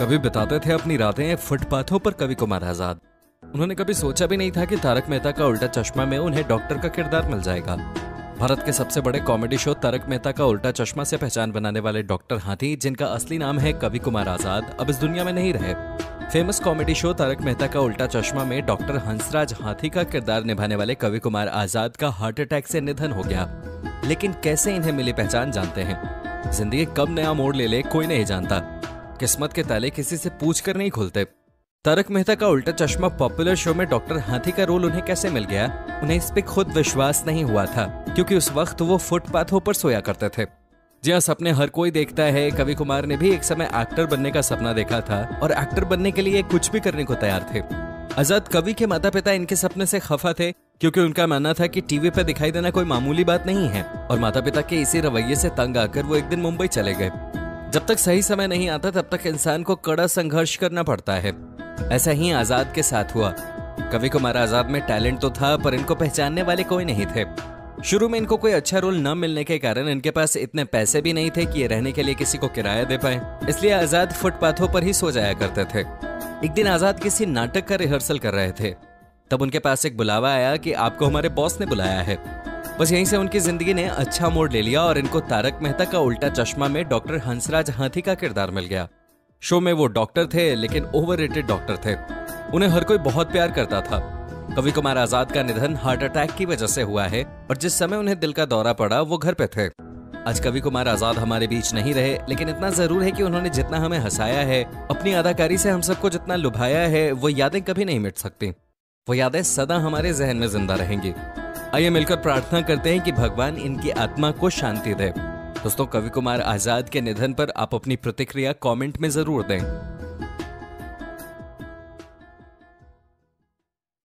कभी बिताते थे अपनी रातें फुटपाथों पर कवि कुमार आजाद। उन्होंने कभी सोचा भी नहीं था कि तारक मेहता का उल्टा चश्मा में उन्हें डॉक्टर का किरदार मिल जाएगा। भारत के सबसे बड़े कॉमेडी शो तारक मेहता का उल्टा चश्मा से पहचान बनाने वाले डॉक्टर हाथी, जिनका असली नाम है कवि कुमार आजाद, अब इस दुनिया में नहीं रहे। Famous comedy show Taarak Mehta Ka Ooltah चश्मा में डॉक्टर हंसराज हाथी का किरदार निभाने वाले कवि कुमार आजाद का हार्ट अटैक से निधन हो गया। लेकिन कैसे इन्हें मिली पहचान जानते हैं। जिंदगी कब नया मोड़ ले कोई नहीं जानता। किस्मत के ताले किसी से पूछकर नहीं खुलते। तारक मेहता का उल्टा चश्मा पॉपुलर शो में डॉक्टर हाथी का रोल उन्हें कैसे मिल गया, उन्हें इस पे खुद विश्वास नहीं हुआ था, क्योंकि उस वक्त वो फुटपाथों पर सोया करते थे। जी हाँ, सपने हर कोई देखता है। कवि कुमार ने भी एक समय एक्टर बनने का सपना देखा था और एक्टर बनने के लिए कुछ भी करने को तैयार थे। आजाद कवि के माता पिता इनके सपने से खफा थे, क्योंकि उनका मानना था कि टीवी पर दिखाई देना कोई मामूली बात नहीं है, और माता पिता के इसी रवैये से तंग आकर वो एक दिन मुंबई चले गए। जब तक सही समय नहीं आता तब तक इंसान को कड़ा संघर्ष करना पड़ता है। ऐसा ही आजाद के साथ हुआ। कवि कुमार आजाद में टैलेंट तो था, पर इनको पहचानने वाले कोई नहीं थे। शुरू में इनको कोई अच्छा रोल न मिलने के कारण इनके पास इतने पैसे भी नहीं थे कि ये रहने के लिए किसी को किराया दे पाए, इसलिए आजाद फुटपाथों पर ही सो जाया करते थे। एक दिन आजाद किसी नाटक का रिहर्सल कर रहे थे, तब उनके पास एक बुलावा आया कि आपको हमारे बॉस ने बुलाया है। बस यहीं से उनकी जिंदगी ने अच्छा मोड़ ले लिया और इनको तारक मेहता का उल्टा चश्मा में डॉक्टर हंसराज हाथी का किरदार मिल गया। शो में वो डॉक्टर थे, लेकिन ओवररेटेड डॉक्टर थे। उन्हें हर कोई बहुत प्यार करता था। कवि कुमार आजाद का निधन हार्ट अटैक की वजह से हुआ है, और जिस समय उन्हें दिल का दौरा पड़ा वो घर पे थे। आज कवि कुमार आजाद हमारे बीच नहीं रहे, लेकिन इतना जरूर है कि उन्होंने जितना हमें हंसाया है, अपनी अदाकारी से हम सबको जितना लुभाया है, वो यादें कभी नहीं मिट सकती। वो यादें सदा हमारे जहन में जिंदा रहेंगी। आइए मिलकर प्रार्थना करते हैं कि भगवान इनकी आत्मा को शांति दे। दोस्तों, कवि कुमार आजाद के निधन पर आप अपनी प्रतिक्रिया कमेंट में जरूर दें।